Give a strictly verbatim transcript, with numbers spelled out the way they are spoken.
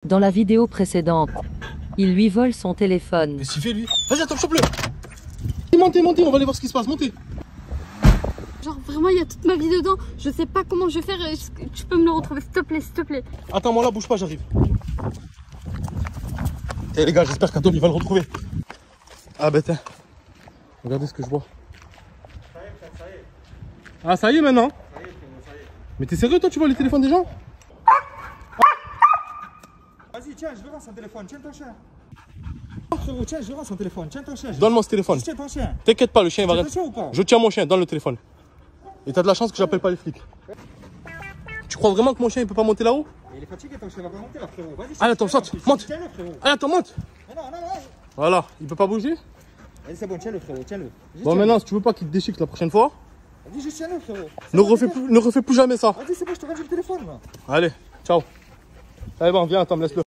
Dans la vidéo précédente, il lui vole son téléphone. Qu'est-ce qu'il fait lui? Vas-y, attends, chope-le. Montez, montez, on va aller voir ce qui se passe, montez. Genre vraiment il y a toute ma vie dedans, je sais pas comment je vais faire, tu peux me le retrouver s'il te plaît, s'il te plaît. Attends-moi là, bouge pas, j'arrive. Eh les gars, j'espère qu'Adobe il va le retrouver. Ah ben tiens, regardez ce que je vois. Ça y est, ça y est. Ah ça y est maintenant? Ça y est, frérot, ça y est. Mais t'es sérieux toi, tu vois les téléphones des gens? Vas-y, tiens, je veux voir son téléphone, tiens ton chien. Frérot, tiens, je veux voir son téléphone, tiens ton chien. Donne-moi ce téléphone. Tiens ton chien. T'inquiète pas, le chien il va Tiens rien. ton chien ou pas? Je tiens mon chien, donne le téléphone. Et t'as de la chance que j'appelle pas les flics. Tu crois vraiment que mon chien il peut pas monter là-haut? Il est fatigué, ton chien va pas monter là, frérot. Vas-y, Allez, attends, saute, monte. Tiens-le, frérot. Allez, attends, monte. Mais non, non, non. Voilà, il peut pas bouger. Vas-y, c'est bon, tiens-le, frérot, tiens-le. Juste Bon tiens-le. maintenant, si tu veux pas qu'il te déchique la prochaine fois, Vas-y, juste tiens-le, frérot. ne refais plus, ne refais plus jamais ça. Vas-y, c'est bon, je te rends le téléphone là. Allez, ciao. Allez bon, viens, attends, laisse-le.